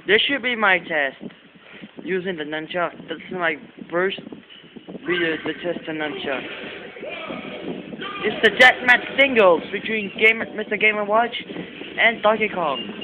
This should be my test using the nunchuck. This is my first video to test the nunchuck. It's the Deathmatch singles between Mr. Game&Watch and Donkey Kong.